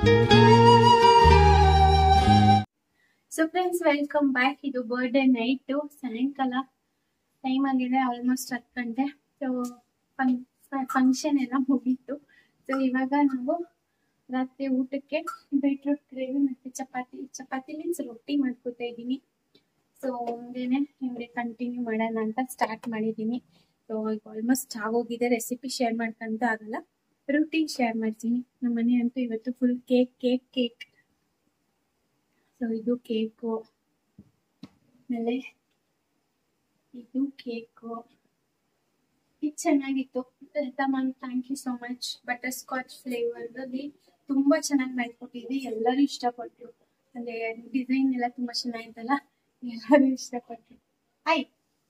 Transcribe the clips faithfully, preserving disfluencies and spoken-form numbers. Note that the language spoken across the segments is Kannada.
So friends, welcome back. ಇದು ಬರ್ಡೇ ನೈಟು, ಸಾಯಂಕಾಲ ಟೈಮ್ ಆಗಿದೆ, ಆಲ್ಮೋಸ್ಟ್ ಹತ್ತು ಗಂಟೆ. ಸೊ ಫಂಕ್ಷನ್ ಎಲ್ಲ ಮುಗೀತು. ಸೊ ಇವಾಗ ನಾವು ರಾತ್ರಿ ಊಟಕ್ಕೆ ಬೀಟ್ರೂಟ್ ಗ್ರೇವಿ ಮತ್ತು ಚಪಾತಿ ಚಪಾತಿ ಮೀನ್ಸ್ ರೊಟ್ಟಿ ಮಾಡ್ಕೊತಾ ಇದ್ದೀನಿ. ಸೊ ಹಂಗೇನೆ ನಿಮಗೆ ಕಂಟಿನ್ಯೂ ಮಾಡೋಣ ಅಂತ ಸ್ಟಾರ್ಟ್ ಮಾಡಿದ್ದೀನಿ. ಸೊ ಈಗ ಆಲ್ಮೋಸ್ಟ್ ಆಗೋಗಿದೆ. ರೆಸಿಪಿ ಶೇರ್ ಮಾಡ್ಕೊಂತ ಆಗಲ್ಲ, ರೂಟೀನ್ ಶೇರ್ ಮಾಡ್ತೀನಿ. ನಮ್ಮ ಮನೆ ಅಂತೂ ಇವತ್ತು full cake cake cake so ಇದು ಕೇಕು, ಆಮೇಲೆ ಇದು ಕೇಕು. ಇದು ಚೆನ್ನಾಗಿತ್ತು. Ma'am, thank you so much. Butterscotch ಫ್ಲೇವರ್ದಲ್ಲಿ ತುಂಬಾ ಚೆನ್ನಾಗಿ ಮಾಡ್ಕೊಟ್ಟಿದ್ವಿ. ಎಲ್ಲರೂ ಇಷ್ಟಪಟ್ರು. ಅಂದ್ರೆ ಡಿಸೈನ್ ಎಲ್ಲ ತುಂಬಾ ಚೆನ್ನಾಗಿತ್ತಲ್ಲ, ಎಲ್ಲರೂ ಇಷ್ಟಪಟ್ರು. ಆಯ್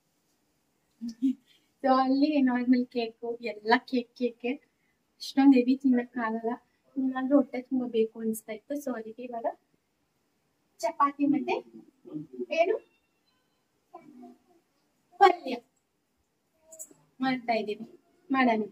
ಸೊ ಅಲ್ಲಿ ನಾರ್ಮಲ್ ಕೇಕು, ಎಲ್ಲ ಕೇಕ್ ಕೇಕೆ ಅಷ್ಟೊಂದು ಹೆವಿ ತಿನ್ನಕ್ಕಾಗಲ್ಲ. ಏನಾದ್ರೂ ಹೊಟ್ಟೆ ತುಂಬಾ ಬೇಕು ಅನಿಸ್ತಾ ಇತ್ತು. ಸೊ ಅದಕ್ಕೆ ಇವಾಗ ಚಪಾತಿ ಮತ್ತೆ ಏನು ಪಲ್ಯ ಮಾಡ್ತಾ ಇದ್ದೀವಿ. ಮಾಡೋಣ.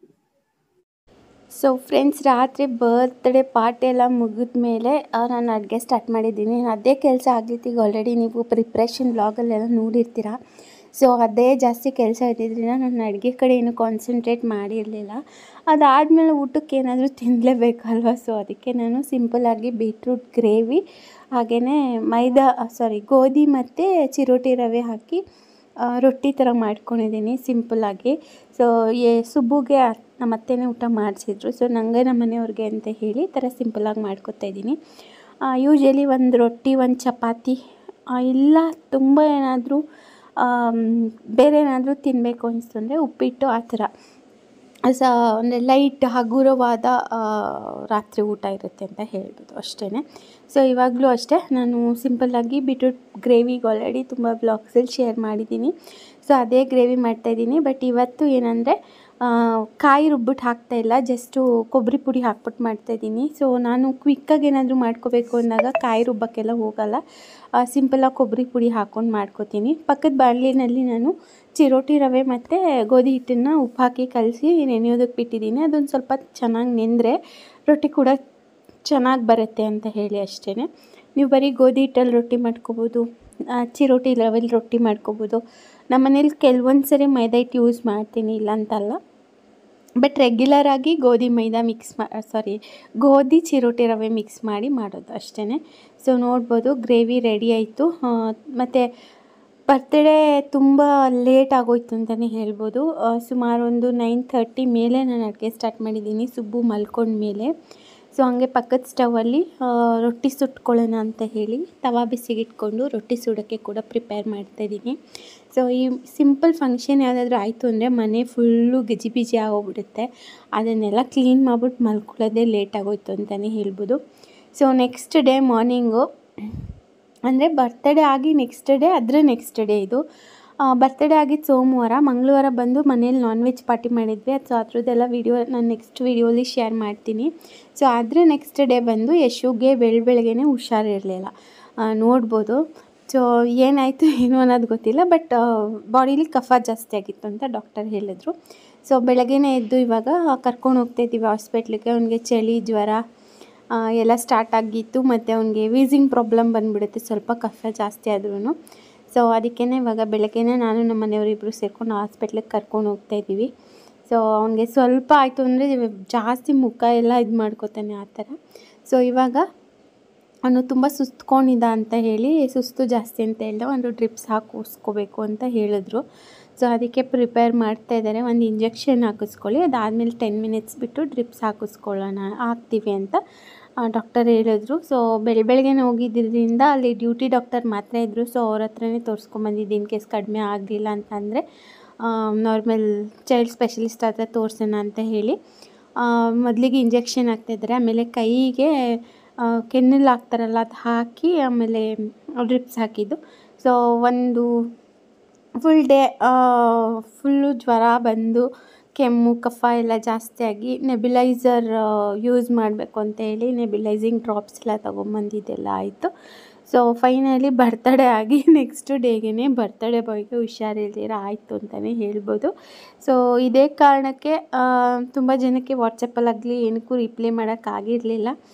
ಸೊ ಫ್ರೆಂಡ್ಸ್, ರಾತ್ರಿ ಬರ್ತ್ಡೇ ಪಾರ್ಟಿ ಎಲ್ಲ ಮುಗಿದ ಮೇಲೆ ನಾನು ಅಡುಗೆ ಸ್ಟಾರ್ಟ್ ಮಾಡಿದ್ದೀನಿ. ಅದೇ ಕೆಲಸ ಆಗಿತ್ತು. ಈಗ ಆಲ್ರೆಡಿ ನೀವು ಪ್ರಿಪ್ರೇಷನ್ ವ್ಲಾಗಲ್ಲೆಲ್ಲ ನೋಡಿರ್ತೀರ. ಸೊ ಅದೇ ಜಾಸ್ತಿ ಕೆಲಸ ಇದ್ದಿದ್ದರಿಂದ ನಾನು ಅಡುಗೆ ಕಡೆ ಏನು ಕಾನ್ಸಂಟ್ರೇಟ್ ಮಾಡಿರಲಿಲ್ಲ. ಅದಾದಮೇಲೆ ಊಟಕ್ಕೆ ಏನಾದರೂ ತಿನ್ನಲೇಬೇಕಲ್ವ. ಸೊ ಅದಕ್ಕೆ ನಾನು ಸಿಂಪಲ್ಲಾಗಿ ಬೀಟ್ರೂಟ್ ಗ್ರೇವಿ, ಹಾಗೆಯೇ ಮೈದಾ ಸಾರಿ ಗೋಧಿ ಮತ್ತು ಚಿರೋಟಿ ರವೆ ಹಾಕಿ ರೊಟ್ಟಿ ಥರ ಮಾಡ್ಕೊಂಡಿದ್ದೀನಿ ಸಿಂಪಲ್ಲಾಗಿ. ಸೊ ಏ ಸುಬ್ಬುಗೆ ನಮ್ಮ ಅತ್ತೆನೇ ಊಟ ಮಾಡಿಸಿದ್ರು. ಸೊ ನನಗೆ ನಮ್ಮ ಮನೆಯವ್ರಿಗೆ ಅಂತ ಹೇಳಿ ಈ ಥರ ಸಿಂಪಲ್ಲಾಗಿ ಮಾಡ್ಕೊತಾ ಇದ್ದೀನಿ. ಯೂಶ್ವಲಿ ಒಂದು ರೊಟ್ಟಿ, ಒಂದು ಚಪಾತಿ, ಇಲ್ಲ ತುಂಬ ಏನಾದರೂ ಬೇರೆ ಏನಾದರೂ ತಿನ್ನಬೇಕು ಅನಿಸ್ತಂದರೆ ಉಪ್ಪಿಟ್ಟು ಆ ಥರ ಸ ಅಂದರೆ ಲೈಟ್ ಹಗುರವಾದ ರಾತ್ರಿ ಊಟ ಇರುತ್ತೆ ಅಂತ ಹೇಳ್ಬೋದು ಅಷ್ಟೇ. ಸೊ ಇವಾಗಲೂ ಅಷ್ಟೇ ನಾನು ಸಿಂಪಲ್ಲಾಗಿ ಬೀಟ್ರೂಟ್ ಗ್ರೇವಿಗೆ ಆಲ್ರೆಡಿ ತುಂಬ ಬ್ಲಾಗ್ಸಲ್ಲಿ ಶೇರ್ ಮಾಡಿದ್ದೀನಿ. ಸೊ ಅದೇ ಗ್ರೇವಿ ಮಾಡ್ತಾಯಿದ್ದೀನಿ. ಬಟ್ ಇವತ್ತು ಏನಂದರೆ ಕಾಯಿ ರುಬ್ಬಿಟ್ಟು ಹಾಕ್ತಾಯಿಲ್ಲ, ಜಸ್ಟು ಕೊಬ್ಬರಿ ಪುಡಿ ಹಾಕ್ಬಿಟ್ಟು ಮಾಡ್ತಾಯಿದ್ದೀನಿ. ಸೊ ನಾನು ಕ್ವಿಕ್ಕಾಗಿ ಏನಾದರೂ ಮಾಡ್ಕೋಬೇಕು ಅಂದಾಗ ಕಾಯಿ ರುಬ್ಬಕ್ಕೆಲ್ಲ ಹೋಗಲ್ಲ, ಸಿಂಪಲ್ಲಾಗಿ ಕೊಬ್ಬರಿ ಪುಡಿ ಹಾಕ್ಕೊಂಡು ಮಾಡ್ಕೋತೀನಿ. ಪಕ್ಕದ ಬಾಣಲಿನಲ್ಲಿ ನಾನು ಚಿರೋಟಿ ರವೆ ಮತ್ತು ಗೋಧಿ ಹಿಟ್ಟನ್ನು ಉಪ್ಪು ಹಾಕಿ ಕಲಸಿ ನೆನೆಯೋದಕ್ಕೆ ಬಿಟ್ಟಿದ್ದೀನಿ. ಅದೊಂದು ಸ್ವಲ್ಪ ಚೆನ್ನಾಗಿ ನೆಂದರೆ ರೊಟ್ಟಿ ಕೂಡ ಚೆನ್ನಾಗಿ ಬರುತ್ತೆ ಅಂತ ಹೇಳಿ ಅಷ್ಟೇ. ನೀವು ಬರೀ ಗೋಧಿ ಹಿಟ್ಟಲ್ಲಿ ರೊಟ್ಟಿ ಮಾಡ್ಕೋಬೋದು, ಚಿರೋಟಿ ರವೆಲಿ ರೊಟ್ಟಿ ಮಾಡ್ಕೋಬೋದು. ನಮ್ಮ ಮನೇಲಿ ಕೆಲವೊಂದು ಸರಿ ಮೈದಾ ಹಿಟ್ಟು ಯೂಸ್ ಮಾಡ್ತೀನಿ, ಇಲ್ಲ ಅಂತಲ್ಲ. ಬಟ್ ರೆಗ್ಯುಲರಾಗಿ ಗೋಧಿ ಮೈದಾ ಮಿಕ್ಸ್ ಮಾ ಸಾರಿ ಗೋಧಿ ಚಿರೋಟಿ ರವೆ ಮಿಕ್ಸ್ ಮಾಡಿ ಮಾಡೋದು ಅಷ್ಟೇ. ಸೊ ನೋಡ್ಬೋದು ಗ್ರೇವಿ ರೆಡಿ ಆಯಿತು. ಮತ್ತು ಬರ್ತ್ಡೇ ತುಂಬ ಲೇಟ್ ಆಗೋಯ್ತು ಅಂತಲೇ ಹೇಳ್ಬೋದು. ಸುಮಾರು ಒಂದು ನೈನ್ ಥರ್ಟಿ ಮೇಲೆ ನಾನು ಅಡುಗೆ ಸ್ಟಾರ್ಟ್ ಮಾಡಿದ್ದೀನಿ, ಸುಬ್ಬು ಮಲ್ಕೊಂಡ ಮೇಲೆ. ಸೊ ಹಾಗೆ ಪಕ್ಕದ ಸ್ಟವಲ್ಲಿ ರೊಟ್ಟಿ ಸುಟ್ಕೊಳ್ಳೋಣ ಅಂತ ಹೇಳಿ ತವಾ ಬಿಸಿಗಿಟ್ಕೊಂಡು ರೊಟ್ಟಿ ಸುಡೋಕ್ಕೆ ಕೂಡ ಪ್ರಿಪೇರ್ ಮಾಡ್ತಾಯಿದ್ದೀನಿ. ಸೊ ಈ ಸಿಂಪಲ್ ಫಂಕ್ಷನ್ ಯಾವುದಾದ್ರೂ ಆಯಿತು ಅಂದರೆ ಮನೆ ಫುಲ್ಲು ಗಜಿ ಬಿಜಿ ಆಗೋಗ್ಬಿಡುತ್ತೆ. ಅದನ್ನೆಲ್ಲ ಕ್ಲೀನ್ ಮಾಡ್ಬಿಟ್ಟು ಮಲ್ಕೊಳ್ಳೋದೇ ಲೇಟ್ ಆಗೋಯ್ತು ಅಂತಲೇ ಹೇಳ್ಬೋದು. ಸೊ ನೆಕ್ಸ್ಟ್ ಡೇ ಮಾರ್ನಿಂಗು ಅಂದರೆ ಬರ್ತಡೇ ಆಗಿ ನೆಕ್ಸ್ಟ್ ಡೇ ಅದರ ನೆಕ್ಸ್ಟ್ ಡೇ ಇದು ಬರ್ತಡೇ ಆಗಿದ್ದು ಸೋಮವಾರ. ಮಂಗಳವಾರ ಬಂದು ಮನೇಲಿ ನಾನ್ ವೆಜ್ ಪಾರ್ಟಿ ಮಾಡಿದ್ವಿ. ಅದು ಸೊ ಅದ್ರದ್ದೆಲ್ಲ ವೀಡಿಯೋ ನಾನು ನೆಕ್ಸ್ಟ್ ವೀಡಿಯೋಲಿ ಶೇರ್ ಮಾಡ್ತೀನಿ. ಸೊ ಆದರೆ ನೆಕ್ಸ್ಟ್ ಡೇ ಬಂದು ಯಶುಗೆ ಬೆಳ ಬೆಳಗ್ಗೆನೇ ಹುಷಾರಿರಲಿಲ್ಲ, ನೋಡ್ಬೋದು. ಸೊ ಏನಾಯಿತು ಏನು ಅನ್ನೋದು ಗೊತ್ತಿಲ್ಲ, ಬಟ್ ಬಾಡೀಲಿ ಕಫ ಜಾಸ್ತಿ ಆಗಿತ್ತು ಅಂತ ಡಾಕ್ಟರ್ ಹೇಳಿದ್ರು. ಸೊ ಬೆಳಗ್ಗೆನೇ ಎದ್ದು ಇವಾಗ ಕರ್ಕೊಂಡು ಹೋಗ್ತಾಯಿದ್ದೀವಿ ಹಾಸ್ಪಿಟ್ಲಿಗೆ. ಅವನಿಗೆ ಚಳಿ, ಜ್ವರ ಎಲ್ಲ ಸ್ಟಾರ್ಟ್ ಆಗಿತ್ತು. ಮತ್ತು ಅವನಿಗೆ ವೀಸಿಂಗ್ ಪ್ರಾಬ್ಲಮ್ ಬಂದುಬಿಡುತ್ತೆ ಸ್ವಲ್ಪ ಕಫ ಜಾಸ್ತಿ ಆದ್ರೂ. ಸೊ ಅದಕ್ಕೇ ಇವಾಗ ಬೆಳಗ್ಗೆನೇ ನಾನು ನಮ್ಮ ಮನೆಯವರಿಬ್ಬರು ಸೇರ್ಕೊಂಡು ಹಾಸ್ಪಿಟ್ಲಿಗೆ ಕರ್ಕೊಂಡು ಹೋಗ್ತಾಯಿದ್ದೀವಿ. ಸೊ ಅವನಿಗೆ ಸ್ವಲ್ಪ ಆಯಿತು ಅಂದರೆ ಜಾಸ್ತಿ ಮುಖ ಎಲ್ಲ ಇದು ಮಾಡ್ಕೋತಾನೆ ಆ ಥರ. ಸೊ ಇವಾಗ ಅವನು ತುಂಬ ಸುಸ್ತ್ಕೊಂಡಿದ್ದ ಅಂತ ಹೇಳಿ, ಸುಸ್ತು ಜಾಸ್ತಿ ಅಂತ ಹೇಳಿದೆ, ಒಂದು ಡ್ರಿಪ್ಸ್ ಹಾಕಿಸ್ಕೋಬೇಕು ಅಂತ ಹೇಳಿದ್ರು. ಸೊ ಅದಕ್ಕೆ ಪ್ರಿಪೇರ್ ಮಾಡ್ತಾಯಿದ್ದಾರೆ. ಒಂದು ಇಂಜೆಕ್ಷನ್ ಹಾಕಿಸ್ಕೊಳ್ಳಿ, ಅದಾದಮೇಲೆ ಟೆನ್ ಮಿನಿಟ್ಸ್ ಬಿಟ್ಟು ಡ್ರಿಪ್ಸ್ ಹಾಕಿಸ್ಕೊಳ್ಳೋಣ ಹಾಕ್ತೀವಿ ಅಂತ ಡಾಕ್ಟರ್ ಹೇಳಿದ್ರು. ಸೊ ಬೆಳ ಬೆಳಗ್ಗೆನೇ ಹೋಗಿದ್ದರಿಂದ ಅಲ್ಲಿ ಡ್ಯೂಟಿ ಡಾಕ್ಟರ್ ಮಾತ್ರ ಇದ್ದರು. ಸೊ ಅವ್ರ ಹತ್ರನೇ ತೋರಿಸ್ಕೊಂಬಂದಿದ್ದು. ಇನ್ ಕೇಸ್ ಕಡಿಮೆ ಆಗಲಿಲ್ಲ ಅಂತಂದರೆ ನಾರ್ಮಲ್ ಚೈಲ್ಡ್ ಸ್ಪೆಷಲಿಸ್ಟ್ ಹತ್ರ ತೋರಿಸೋಣ ಅಂತ ಹೇಳಿ ಮೊದಲಿಗೆ ಇಂಜೆಕ್ಷನ್ ಹಾಕ್ತಾಯಿದ್ದಾರೆ. ಆಮೇಲೆ ಕೈಗೆ ಕೆನ್ನೆಲ್ಲಿ ಹಾಕ್ತಾರಲ್ಲ ಅದು ಹಾಕಿ ಆಮೇಲೆ ಡ್ರಿಪ್ಸ್ ಹಾಕಿದ್ದು. ಸೊ ಒಂದು ಫುಲ್ ಡೇ ಫುಲ್ಲು ಜ್ವರ ಬಂದು ಕೆಮ್ಮು ಕಫ ಎಲ್ಲ ಜಾಸ್ತಿಯಾಗಿ ನೆಬ್ಯುಲೈಸರ್ ಯೂಸ್ ಮಾಡಬೇಕು ಅಂತ ಹೇಳಿ ನೆಬ್ಯುಲೈಸಿಂಗ್ ಡ್ರಾಪ್ಸ್ ಎಲ್ಲ ತೊಗೊಂಬಂದಿದ್ದೆಲ್ಲ ಆಯಿತು. ಸೊ ಫೈನಲಿ ಬರ್ತಡೇ ಆಗಿ ನೆಕ್ಸ್ಟ್ ಡೇಗೆ ಬರ್ತಡೇ ಬಾಯ್ಗೆ ಹುಷಾರಿಲ್ದಿರ ಆಯಿತು ಅಂತಲೇ ಹೇಳ್ಬೋದು. ಸೊ ಇದೇ ಕಾರಣಕ್ಕೆ ತುಂಬ ಜನಕ್ಕೆ ವಾಟ್ಸಪ್ಪಲ್ಲಾಗಲಿ ಏನಕ್ಕೂ ರಿಪ್ಲೈ ಮಾಡೋಕ್ಕಾಗಿರಲಿಲ್ಲ. ಸೊ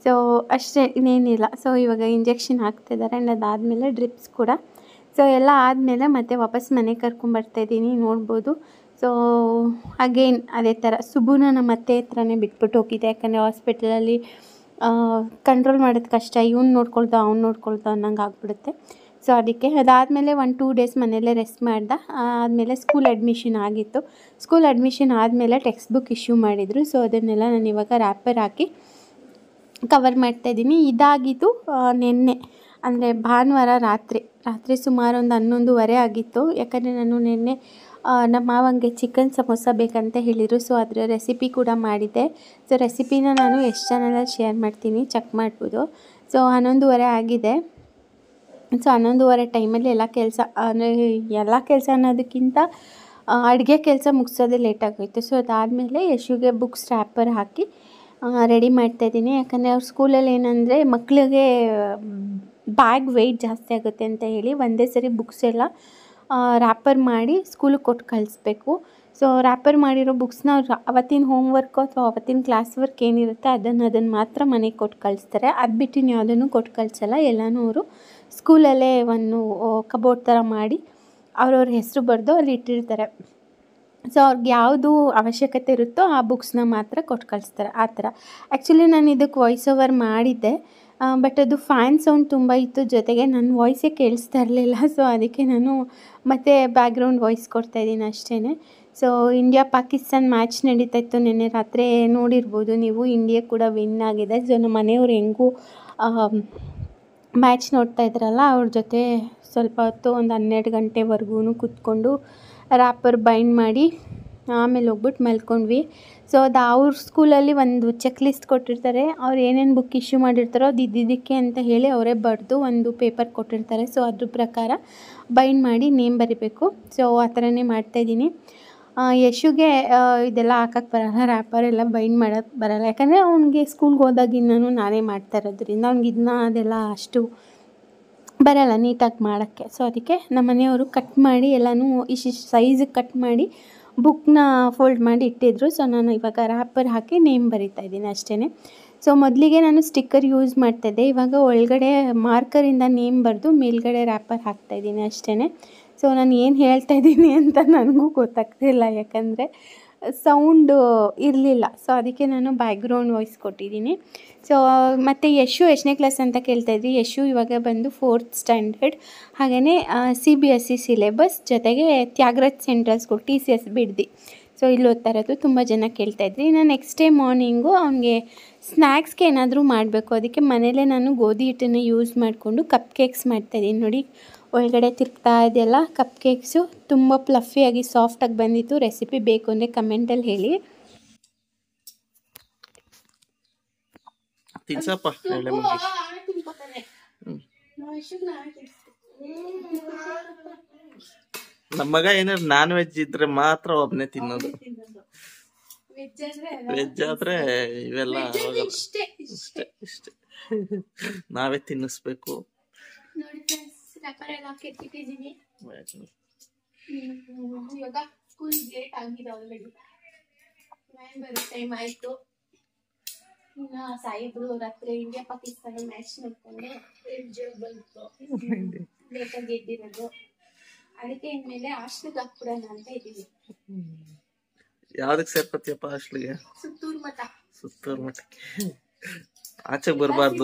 ಸೊ ಅಷ್ಟೇ, ಇನ್ನೇನಿಲ್ಲ. ಸೊ ಇವಾಗ ಇಂಜೆಕ್ಷನ್ ಹಾಕ್ತಿದ್ದಾರೆ ಆ್ಯಂಡ್ ಅದಾದಮೇಲೆ ಡ್ರಿಪ್ಸ್ ಕೂಡ. ಸೊ ಎಲ್ಲ ಆದಮೇಲೆ ಮತ್ತೆ ವಾಪಸ್ ಮನೆಗೆ ಕರ್ಕೊಂಬರ್ತಾಯಿದ್ದೀನಿ, ನೋಡ್ಬೋದು. ಸೊ ಅಗೇನ್ ಅದೇ ಥರ ಸುಬುನ ನಮ್ಮ ಅತ್ತೆ ಹತ್ರನೇ ಬಿಟ್ಬಿಟ್ಟು ಹೋಗಿದೆ. ಯಾಕಂದರೆ ಹಾಸ್ಪಿಟಲಲ್ಲಿ ಕಂಟ್ರೋಲ್ ಮಾಡೋದು ಕಷ್ಟ, ಇವ್ನು ನೋಡ್ಕೊಳ್ತಾ ಅವ್ನು ನೋಡ್ಕೊಳ್ತಾ ಅನ್ನಂಗೆ ಆಗ್ಬಿಡುತ್ತೆ. ಸೊ ಅದಕ್ಕೆ ಅದಾದಮೇಲೆ ಒನ್ ಟೂ ಡೇಸ್ ಮನೆಯಲ್ಲೇ ರೆಸ್ಟ್ ಮಾಡ್ದೆ. ಆದಮೇಲೆ ಸ್ಕೂಲ್ ಅಡ್ಮಿಷನ್ ಆಗಿತ್ತು. ಸ್ಕೂಲ್ ಅಡ್ಮಿಷನ್ ಆದಮೇಲೆ ಟೆಕ್ಸ್ಟ್ ಬುಕ್ ಇಶ್ಯೂ ಮಾಡಿದರು. ಸೊ ಅದನ್ನೆಲ್ಲ ನಾನು ಇವಾಗ ರ್ಯಾಪರ್ ಹಾಕಿ ಕವರ್ ಮಾಡ್ತಾಯಿದ್ದೀನಿ. ಇದಾಗಿದ್ದು ನಿನ್ನೆ ಅಂದರೆ ಭಾನುವಾರ ರಾತ್ರಿ ರಾತ್ರಿ ಸುಮಾರು ಒಂದು ಹನ್ನೊಂದುವರೆ ಆಗಿತ್ತು. ಯಾಕಂದರೆ ನಾನು ನಿನ್ನೆ ನಮ್ಮ ಮಾವಂಗೆ ಚಿಕನ್ ಸಮೋಸ ಬೇಕಂತ ಹೇಳಿದರು. ಸೊ ಅದರ ರೆಸಿಪಿ ಕೂಡ ಮಾಡಿದ್ದೆ. ಸೊ ರೆಸಿಪಿನ ನಾನು ಎಷ್ಟು ಚಾನಲಲ್ಲಿ ಶೇರ್ ಮಾಡ್ತೀನಿ, ಚೆಕ್ ಮಾಡ್ಬೋದು. ಸೊ ಹನ್ನೊಂದುವರೆ ಆಗಿದೆ. ಸೊ ಹನ್ನೊಂದುವರೆ ಟೈಮಲ್ಲಿ ಎಲ್ಲ ಕೆಲಸ ಅಂದರೆ ಎಲ್ಲ ಕೆಲಸ ಅನ್ನೋದಕ್ಕಿಂತ ಅಡುಗೆ ಕೆಲಸ ಮುಗಿಸೋದೇ ಲೇಟಾಗೋಯಿತು. ಸೊ ಅದಾದಮೇಲೆ ಯಶುಗೆ ಬುಕ್ಸ್ ರ್ಯಾಪರ್ ಹಾಕಿ ರೆಡಿ ಮಾಡ್ತಾಯಿದ್ದೀನಿ. ಯಾಕಂದರೆ ಅವ್ರ ಸ್ಕೂಲಲ್ಲಿ ಏನಂದರೆ ಮಕ್ಕಳಿಗೆ ಬ್ಯಾಗ್ ವೆಯ್ಟ್ ಜಾಸ್ತಿ ಆಗುತ್ತೆ ಅಂತ ಹೇಳಿ ಒಂದೇ ಸರಿ ಬುಕ್ಸ್ ಎಲ್ಲ ರ್ಯಾಪರ್ ಮಾಡಿ ಸ್ಕೂಲಿಗೆ ಕೊಟ್ಟು ಕಳಿಸ್ಬೇಕು. ಸೊ ರ್ಯಾಪರ್ ಮಾಡಿರೋ ಬುಕ್ಸ್ನ ಅವ್ರು ಅವತ್ತಿನ ಹೋಮ್ ವರ್ಕು ಅಥವಾ ಅವತ್ತಿನ ಕ್ಲಾಸ್ ವರ್ಕ್ ಏನಿರುತ್ತೆ ಅದನ್ನು ಅದನ್ನು ಮಾತ್ರ ಮನೆಗೆ ಕೊಟ್ಟು ಕಳಿಸ್ತಾರೆ. ಅದು ಬಿಟ್ಟು ಯಾವುದನ್ನು ಕೊಟ್ಟು ಕಳಿಸಲ್ಲ. ಎಲ್ಲನೂ ಅವರು ಸ್ಕೂಲಲ್ಲೇ ಒಂದು ಕಬೋರ್ಡ್ ಥರ ಮಾಡಿ ಅವ್ರವ್ರ ಹೆಸರು ಬರೆದು ಅಲ್ಲಿ ಇಟ್ಟಿರ್ತಾರೆ. ಸೊ ಅವ್ರಿಗೆ ಯಾವುದು ಅವಶ್ಯಕತೆ ಇರುತ್ತೋ ಆ ಬುಕ್ಸ್ನ ಮಾತ್ರ ಕೊಟ್ಟು ಕಳಿಸ್ತಾರೆ, ಆ ಥರ. ಆ್ಯಕ್ಚುಲಿ ನಾನು ಇದಕ್ಕೆ ವಾಯ್ಸ್ ಓವರ್ ಮಾಡಿದ್ದೆ, ಬಟ್ ಅದು ಫ್ಯಾನ್ ಸೌಂಡ್ ತುಂಬ ಇತ್ತು, ಜೊತೆಗೆ ನನ್ನ ವಾಯ್ಸೇ ಕೇಳಿಸ್ತಾ ಇರಲಿಲ್ಲ. ಸೊ ಅದಕ್ಕೆ ನಾನು ಮತ್ತೆ ಬ್ಯಾಕ್ಗ್ರೌಂಡ್ ವಾಯ್ಸ್ ಕೊಡ್ತಾಯಿದ್ದೀನಿ ಅಷ್ಟೇ. ಸೊ ಇಂಡಿಯಾ ಪಾಕಿಸ್ತಾನ್ ಮ್ಯಾಚ್ ನಡೀತಾ ಇತ್ತು ನಿನ್ನೆ ರಾತ್ರಿ, ನೋಡಿರ್ಬೋದು ನೀವು. ಇಂಡಿಯಾ ಕೂಡ ವಿನ್ ಆಗಿದೆ. ಸೊ ನಮ್ಮ ಮನೆಯವ್ರು ಹೆಂಗೂ ಮ್ಯಾಚ್ ನೋಡ್ತಾ ಇದ್ರಲ್ಲ, ಅವ್ರ ಜೊತೆ ಸ್ವಲ್ಪ ಹೊತ್ತು ಒಂದು ಹನ್ನೆರಡು ಗಂಟೆವರೆಗೂ ಕೂತ್ಕೊಂಡು ರ್ಯಾಪರ್ ಬೈಂಡ್ ಮಾಡಿ ಆಮೇಲೆ ಹೋಗ್ಬಿಟ್ಟು ಮಲ್ಕೊಂಡ್ವಿ. ಸೊ ಅದು ಅವ್ರ ಸ್ಕೂಲಲ್ಲಿ ಒಂದು ಚೆಕ್ ಲಿಸ್ಟ್ ಕೊಟ್ಟಿರ್ತಾರೆ. ಅವ್ರು ಏನೇನು ಬುಕ್ ಇಶ್ಯೂ ಮಾಡಿರ್ತಾರೋ ಅದು ಇದ್ದಿದ್ದಕ್ಕೆ ಅಂತ ಹೇಳಿ ಅವರೇ ಬರೆದು ಒಂದು ಪೇಪರ್ ಕೊಟ್ಟಿರ್ತಾರೆ. ಸೊ ಅದ್ರ ಪ್ರಕಾರ ಬೈಂಡ್ ಮಾಡಿ ನೇಮ್ ಬರಿಬೇಕು. ಸೊ ಆ ಥರನೇ ಮಾಡ್ತಾಯಿದ್ದೀನಿ. ಯಶುಗೆ ಇದೆಲ್ಲ ಹಾಕೋಕ್ಕೆ ಬರೋಲ್ಲ, ರ್ಯಾಪರ್ ಎಲ್ಲ ಬೈಂಡ್ ಮಾಡೋಕ್ಕೆ ಬರೋಲ್ಲ. ಯಾಕಂದರೆ ಅವ್ನಿಗೆ ಸ್ಕೂಲ್ಗೆ ಹೋದಾಗಿನ್ನೂ ನಾನೇ ಮಾಡ್ತಾ ಇರೋದ್ರಿಂದ ಅವ್ನಿಗೆ ಇದನ್ನ ಅದೆಲ್ಲ ಅಷ್ಟು ಬರೋಲ್ಲ ನೀಟಾಗಿ ಮಾಡೋಕ್ಕೆ. ಸೊ ಅದಕ್ಕೆ ನಮ್ಮ ಮನೆಯವರು ಕಟ್ ಮಾಡಿ ಎಲ್ಲನೂ ಇಷ್ಟಿಷ್ಟು ಸೈಜಿಗೆ ಕಟ್ ಮಾಡಿ ಬುಕ್ನ ಫೋಲ್ಡ್ ಮಾಡಿ ಇಟ್ಟಿದ್ರು. ಸೊ ನಾನು ಇವಾಗ ರ್ಯಾಪರ್ ಹಾಕಿ ನೇಮ್ ಬರಿತಾ ಇದ್ದೀನಿ ಅಷ್ಟೇ. ಸೊ ಮೊದಲಿಗೆ ನಾನು ಸ್ಟಿಕ್ಕರ್ ಯೂಸ್ ಮಾಡ್ತಾಯಿದ್ದೆ, ಇವಾಗ ಒಳಗಡೆ ಮಾರ್ಕರಿಂದ ನೇಮ್ ಬರೆದು ಮೇಲ್ಗಡೆ ರ್ಯಾಪರ್ ಹಾಕ್ತಾಯಿದ್ದೀನಿ ಅಷ್ಟೇ. ಸೊ ನಾನು ಏನು ಹೇಳ್ತಾ ಇದ್ದೀನಿ ಅಂತ ನನಗೂ ಗೊತ್ತಾಗ್ತಿಲ್ಲ, ಯಾಕಂದರೆ ಸೌಂಡು ಇರಲಿಲ್ಲ. ಸೊ ಅದಕ್ಕೆ ನಾನು ಬ್ಯಾಕ್ಗ್ರೌಂಡ್ ವಾಯ್ಸ್ ಕೊಟ್ಟಿದ್ದೀನಿ. ಸೊ ಮತ್ತು ಯಶು ಎಷ್ಟನೇ ಕ್ಲಾಸ್ ಅಂತ ಕೇಳ್ತಾಯಿದ್ರಿ. ಯಶು ಇವಾಗ ಬಂದು ಫೋರ್ತ್ ಸ್ಟ್ಯಾಂಡರ್ಡ್. ಹಾಗೆಯೇ C B S C syllabus ಜೊತೆಗೆ Tyagaraj central school T C S Bidadi. So ಇಲ್ಲಿ ಓದ್ತಾ ಇರೋದು ತುಂಬ ಜನ ಕೇಳ್ತಾಯಿದ್ರಿ. ನಾನು ನೆಕ್ಸ್ಟ್ ಡೇ ಮಾರ್ನಿಂಗು ಅವನಿಗೆ ಸ್ನ್ಯಾಕ್ಸ್ಗೆ ಏನಾದರೂ ಮಾಡಬೇಕು. ಅದಕ್ಕೆ ಮನೇಲೇ ನಾನು ಗೋಧಿ ಹಿಟ್ಟನ್ನು ಯೂಸ್ ಮಾಡಿಕೊಂಡು ಕಪ್ ಕೇಕ್ಸ್ ಮಾಡ್ತಾಯಿದ್ದೀನಿ. ನೋಡಿ ಒಳಗಡೆ ತಿರುಗ್ತಾ ಇದೆಯಲ್ಲ ಕಪ್ ಕೇಕ್ಸು, ತುಂಬ ಫ್ಲಫಿಯಾಗಿ ಸಾಫ್ಟಾಗಿ ಬಂದಿತ್ತು. ರೆಸಿಪಿ ಬೇಕು ಅಂದರೆ ಕಮೆಂಟಲ್ಲಿ ಹೇಳಿ. ನಮ್ಮ ಮಗ ಏನಾದ್ರು ನಾನ್ ವೆಜ್ ಇದ್ರೆ ಮಾತ್ರ ಒಬ್ಬನೇ ತಿನ್ನೋದು, ವೆಜ್ ಆದ್ರೆ ಇವೆಲ್ಲ ಇಷ್ಟೇ ಇಷ್ಟೇ ನಾವೇ ತಿನ್ನಿಸ್ಬೇಕು. ಇವಾಗ ಸ್ಕೂಲ್ ಲೇಟ್ ಆಗಿದೆ, ಆಲ್ರೆಡಿ ವ್ಯಾನ್ ಬರೋ ಟೈಮ್ ಆಯ್ತು. ಇನ್ನ ಸಾಯಿಬ್ರು ರಾತ್ರಿ ಇಂಡಿಯಾ ಪಾಕಿಸ್ತಾನ ಮ್ಯಾಚ್ ನೋಡ್ಕೊಂಡು ಬಂತು, ಲೇಟಾಗಿ ಎದ್ದಿರೋದು. ಅದಕ್ಕೆ ಇನ್ಮೇಲೆ ಹಾಸ್ಟೆಲ್ಗೆ ಹಾಕ್ಬಿಡೋಣ ಅಂತ ಇದ್ದೀವಿ. ಯಾವ್ದಕ್ ಸೇರ್ಪತಿಯಪ್ಪ ಹಾಸ್ಟೆಲ್ಗೆ? ಸುತ್ತೂರು ಮಠ. ಸುತ್ತೂರು ಮಠಕ್ಕೆ ಆಚೆಗೆ ಬರಬಾರ್ದು.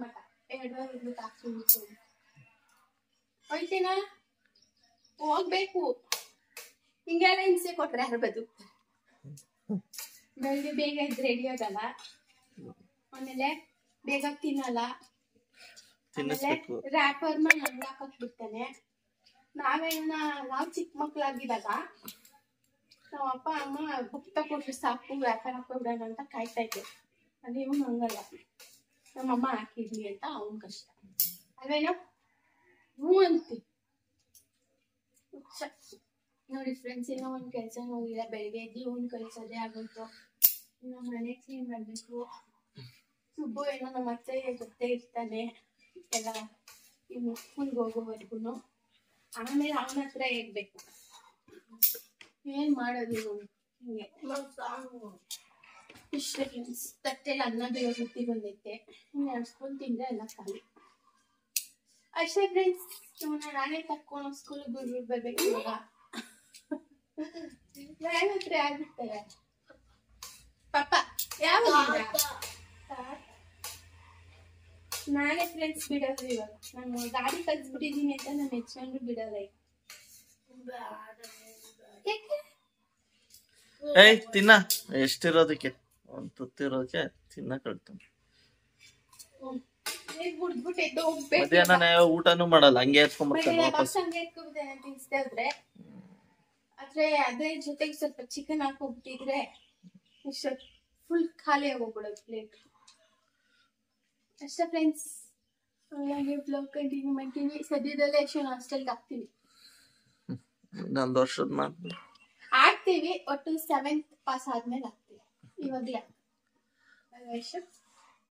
ಹೋಯ್ತೇನಾ? ಹೋಗ್ಬೇಕು. ಹಿಂಗೆಲ್ಲ ಹಿಂಸೆ ಕೊಟ್ರೆ ಯಾರು ಬದು? ಬೆಳಿಗ್ಗೆ ಬೇಗ ಇದ್ರೆ ರೆಡಿ ಆಗಲ್ಲ, ಆಮೇಲೆ ಬೇಗ ತಿನ್ನಲ್ಲ, ಆಮೇಲೆ ರ್ಯಾಪರ್ ಮೇಲೆ ನಂಗೆ ಹಾಕಕ್ ಬಿಡ್ತಾನೆ. ನಾವೇನ ನಾವು ಚಿಕ್ಕ ಮಕ್ಳಾಗಿದ್ದಾಗ ನಮ್ಮ ಅಪ್ಪ ಅಮ್ಮ ಬುಕ್ ತಗೊಟ್ರು ಸಾಕು ರ್ಯಾಪರ್ ಹಾಕೊಂಡ್ಬಿಡೋಣ ಅಂತ ಕಾಯ್ತಾ ಇದ್ದೆ. ಅದೇ ಇವನು ಹಂಗಲ್ಲ, ನಮ್ಮಮ್ಮ ಹಾಕಿದ್ವಿ ಅಂತ ಅವನ್ ಕಷ್ಟ ಅಲ್ವೇನೋ. ಹ್ಞೂ ಅಂತೀವಿ. ನೋಡಿ ಫ್ರೆಂಡ್ಸ್, ಇನ್ನೂ ಒಂದು ಕೆಲಸ ಹೋಗಿಲ್ಲ. ಬೆಳಿಗ್ಗೆ ಎದ್ದು ಇವ್ನು ಕಳಿಸೋದೇ ಆಗೋಯ್ತು. ಇನ್ನು ಮನೆ ಕ್ಲೀನ್ ಮಾಡಬೇಕು. ಸುಬ್ಬು ಏನೋ ನಮ್ಮ ಅತ್ತೆ ಜೊತೆ ಇರ್ತಾನೆ ಎಲ್ಲ ಇನ್ನು ಸ್ಕೂಲ್ಗೆ ಹೋಗೋವರೆಗೂ. ಆಮೇಲೆ ಅವನ ಹತ್ರ ಇರ್ಬೇಕು. ಏನ್ ಮಾಡೋದು ಹಿಂಗೆ ಇಷ್ಟೇ ಫ್ರೆಂಡ್ಸ್. ತಟ್ಟೆಲಿ ಅನ್ನ ಬೇಯೋಗುತ್ತಿ ಬಂದೈತೆ. ಇನ್ನು ಎರಡು ಸ್ಪೂನ್ ತಿಂದ್ರೆ ಎಲ್ಲ ಖಾಲಿ. ಅಷ್ಟೇ ಫ್ರೆಂಡ್ಸ್. ನಾನೇ ತಕ್ಕೊಂಡು ಸ್ಕೂಲಿಗೆ ಬಿಡ್ಬಿಟ್ಟು ಬರ್ಬೇಕು ಇವಾಗ. ವ್ಯಾನ್ ಹತ್ರ ಆಗ್ಬಿಡ್ತಾರೆ ಪಾಪ. ಯಾವಾಗ ನಾನೇ ಫ್ರೆಂಡ್ಸ್ ಬಿಡೋದು ಇವಾಗ. ನಾನು ಗಾಡಿ ಕಲ್ಸ್ಬಿಟ್ಟಿದೀನಿ ಅಂತ ನಾನು ಹೆಚ್ಕೊಂಡು ಬಿಡಲ್ಲ ಈಗ. ಏಯ್ ತಿನ್ನ, ಎಷ್ಟಿರೋದಕ್ಕೆ ಒಂದ್ ತುತ್ತಿರೋದಕ್ಕೆ ತಿನ್ನ ಕಳ್ತಾನೆ. ಬಿಡ್ಬಿಟ್ಟು ಎದ್ದು ಹೋಗ್ಬೇಕು. ಮಧ್ಯಾಹ್ನ ಊಟನೂ ಮಾಡಲ್ಲ, ಹಂಗೆ ಎತ್ಕೊಂಡ್ಬರ್ತಾನೆ ವಾಪಸ್. ಹಂಗೆ ಎತ್ಕೊಂಡ್ಬಿಡ್ತೇನೆ ತಿನ್ಸ್ತಾ ಇದ್ರೆ. ಆದ್ರೆ ಅದ್ರ ಜೊತೆಗೆ ಸ್ವಲ್ಪ ಚಿಕನ್ ಹಾಕೋಗ್ಬಿಟ್ಟಿದ್ರೆ ಇಷ್ಟ ಫುಲ್ ಖಾಲಿ ಆಗೋಗ್ಬಿಡೋದು ಪ್ಲೇಟ್. ಅಷ್ಟೇ ಫ್ರೆಂಡ್ಸ್. ಹಾಗೆ ಬ್ಲಾಗ್ ಕಂಟಿನ್ಯೂ ಮಾಡ್ತೀವಿ. ಸದ್ಯದಲ್ಲೇ ಎಷ್ಟು ಹಾಸ್ಟೆಲ್ಗೆ ಹಾಕ್ತೀವಿ. ಇನ್ನೊಂದು ವರ್ಷದ ಮಾತು ಆಗ್ತೀವಿ. ಒಟ್ಟು ಸೆವೆಂತ್ ಪಾಸ್ ಆದ್ಮೇಲೆ ಆಗ್ತೀವಿ. ಇವಾಗ್ಲೇ ಎಷ್ಟು